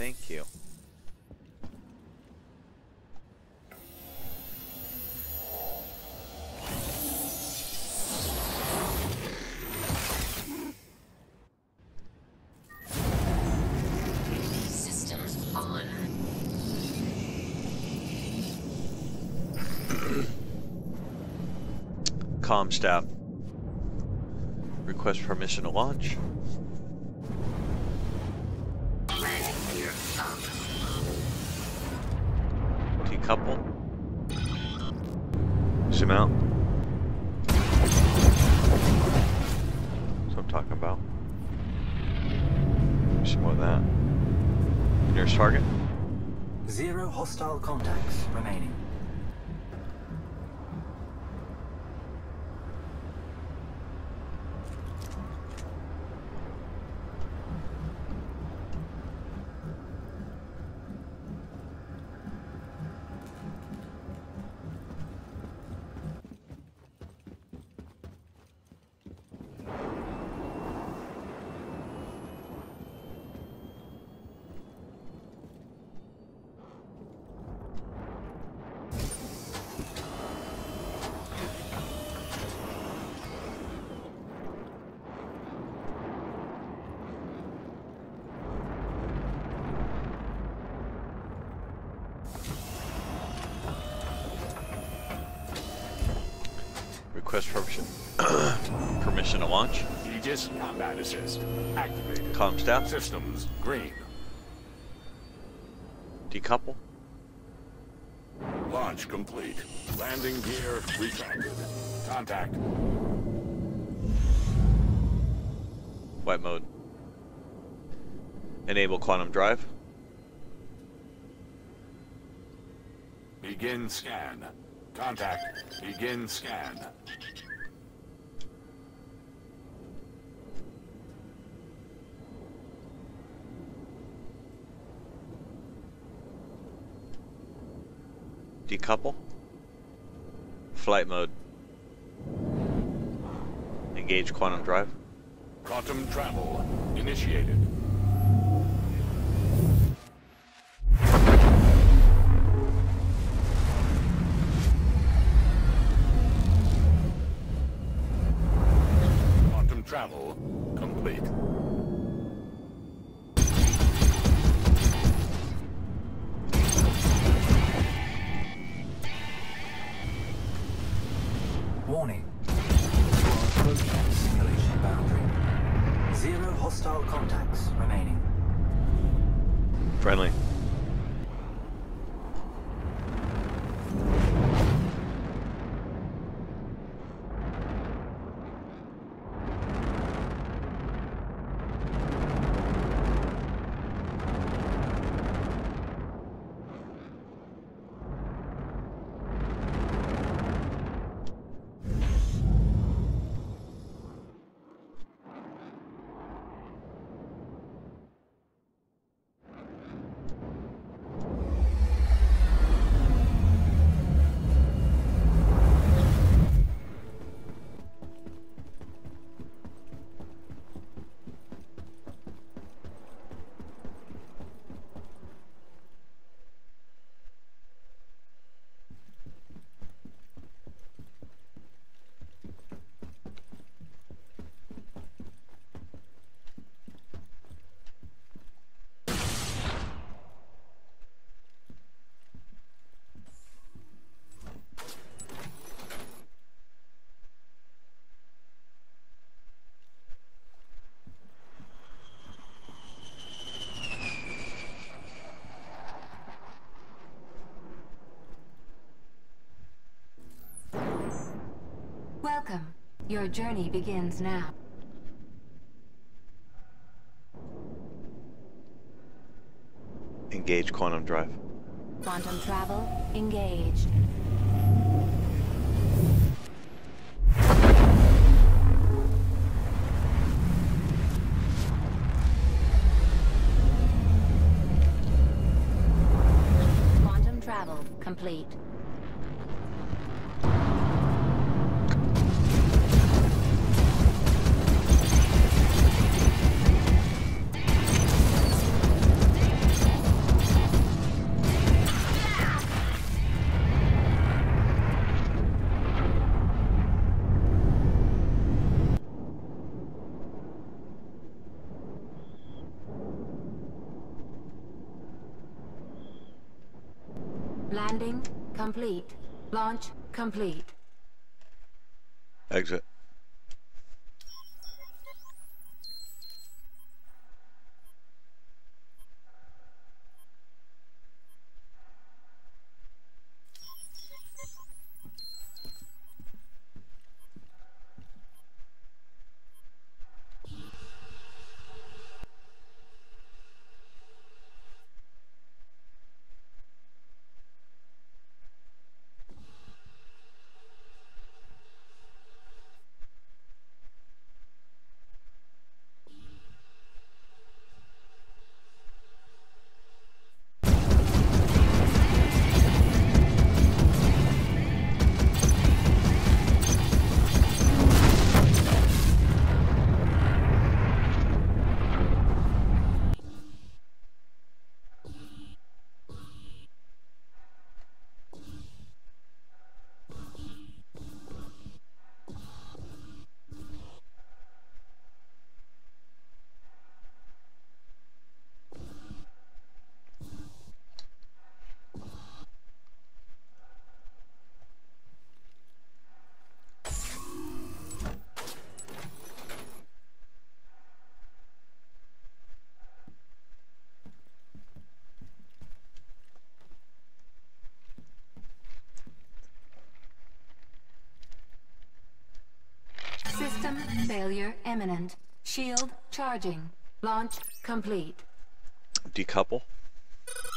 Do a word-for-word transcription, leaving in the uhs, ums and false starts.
Thank you. Systems on. Comm staff. Request permission to launch. Landing gear up. Decouple. Zoom out. That's what I'm talking about. Some more of that. Nearest target. Zero hostile contacts remaining. Request permission. Permission to launch. Aegis combat assist activated. Comm staff. Systems green. Decouple. Launch complete. Landing gear retracted. Contact. White mode. Enable quantum drive. Begin scan. Contact. Begin scan. Decouple. Flight mode. Engage quantum drive. Quantum travel initiated. Quantum travel complete. Warning. You are approaching simulation boundary. Zero hostile contacts remaining. Friendly. Welcome. Your journey begins now. Engage quantum drive. Quantum travel engaged. Quantum travel complete. Landing complete. Launch complete. Exit. System failure imminent. Shield charging. Launch complete. Decouple.